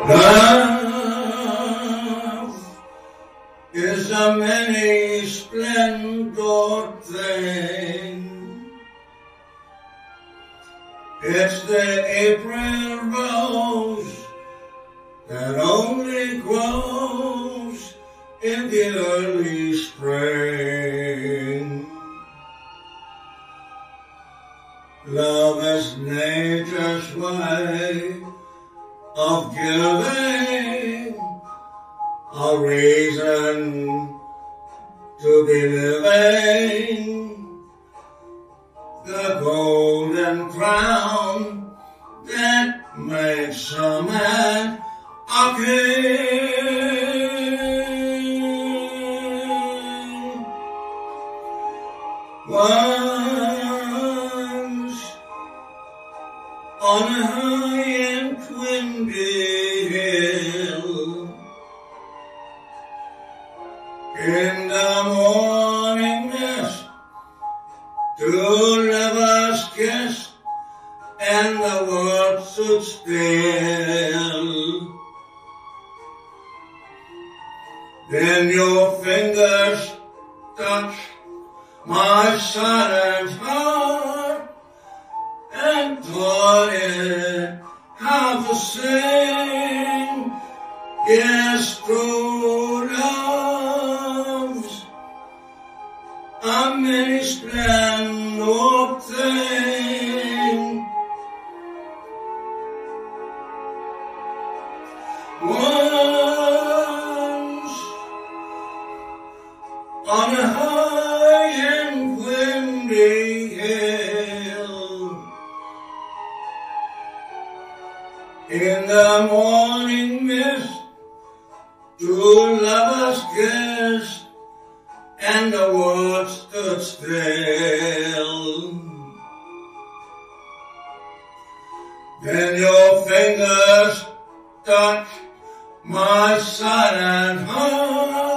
Love is a many splendored thing. It's the April rose that only grows in the early spring. Love is nature's way of giving a reason to be living, the golden crown that makes a man a king. Once on a high and windy hill, in the morning mist, two lovers kissed, and the world stood still. Then your fingers touched my silent heart and taught it how to sing. Yes, true love's a many splendid thing. Once on a high and windy hill, in the morning mist, two lovers kissed, and the world stood still. Then your fingers touched my silent heart